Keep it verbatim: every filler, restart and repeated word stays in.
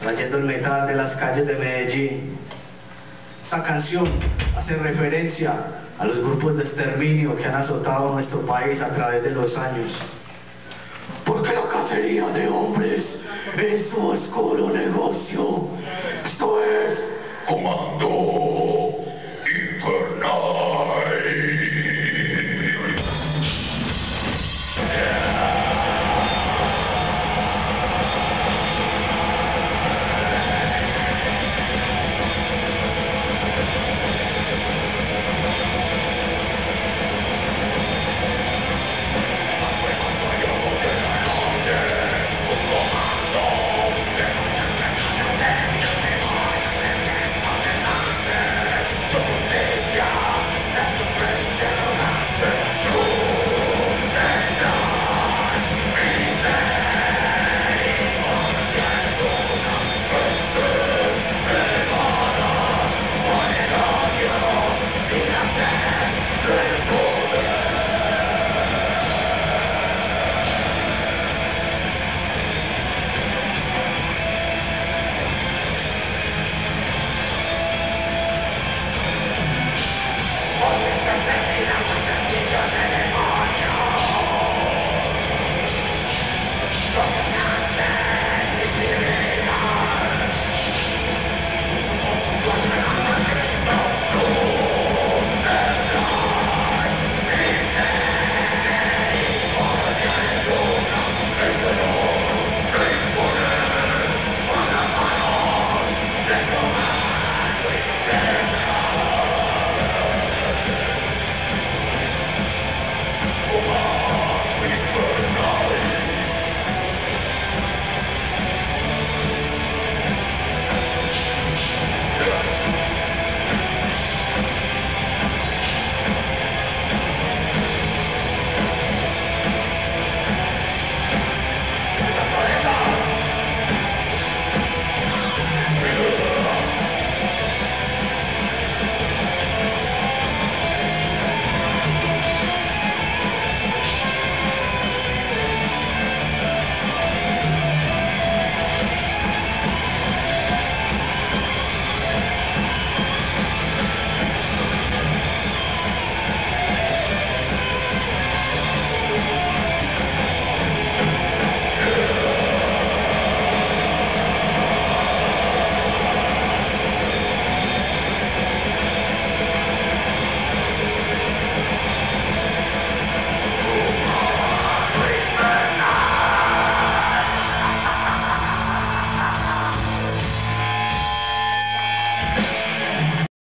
trayendo el metal de las calles de Medellín. Esta canción hace referencia a los grupos de exterminio que han azotado nuestro país a través de los años. Porque la cacería de hombres es su oscuro negocio. Esto es Comando.